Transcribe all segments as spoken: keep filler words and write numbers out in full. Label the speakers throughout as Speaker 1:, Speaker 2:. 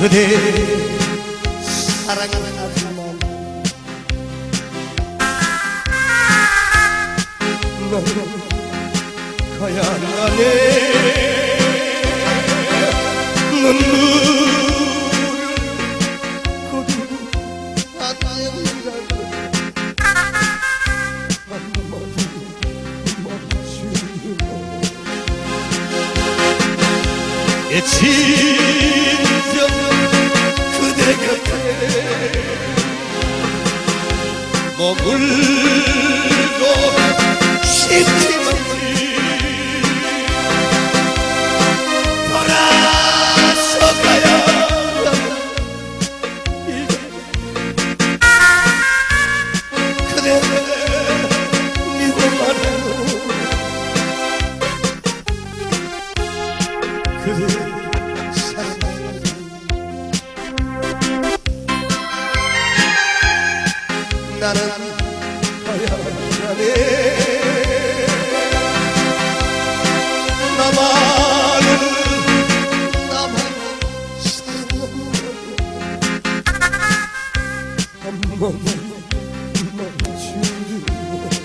Speaker 1: 그대 사랑하지만 나는 가야 하네. 눈물을 거두고 안녕이라고 한마디 멈추고 내 친정 그대 곁에 머물고 싶지만 돌아서 가야 한다. 그대 미워하네요. 그대 나는 가야 하네. 나만을 나만 사랑한다고 한마디 멈추고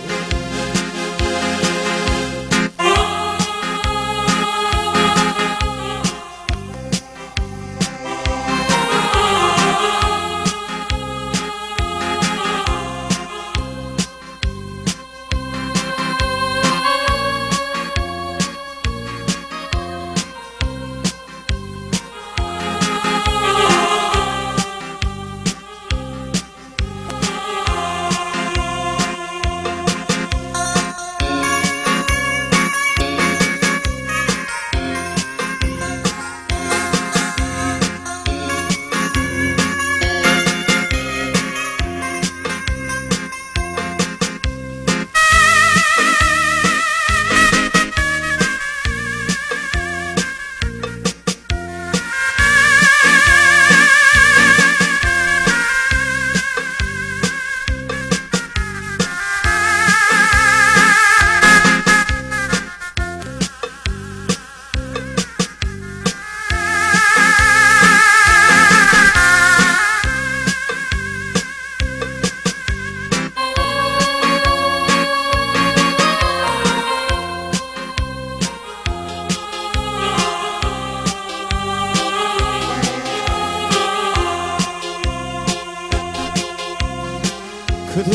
Speaker 1: 그대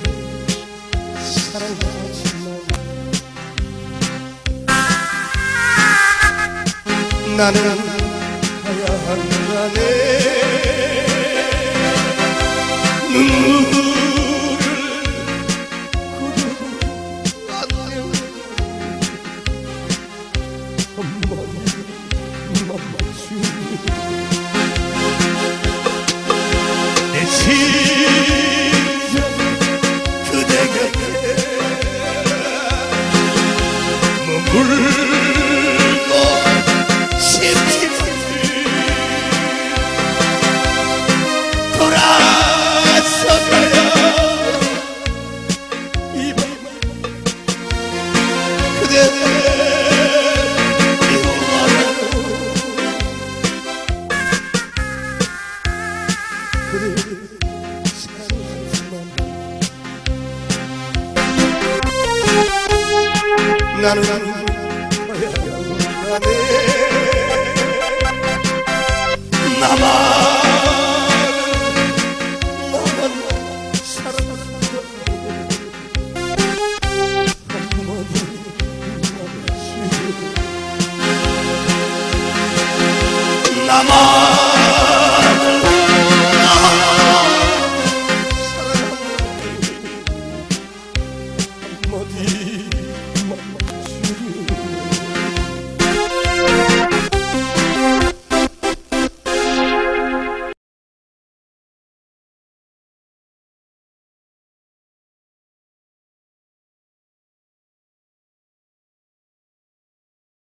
Speaker 1: 사랑하지만 나는 가야 한다네. 눈물을 거두고 안녕 한마디 멈추고 내 친정 그대 곁에 머물고 싶지만 돌아서 가야 이 밤 그대 미워하네요. 그대 나는 가야 하네. 나만 나만 사랑한다고 한마디 멈추고 나만 나만 사랑한다고 한마디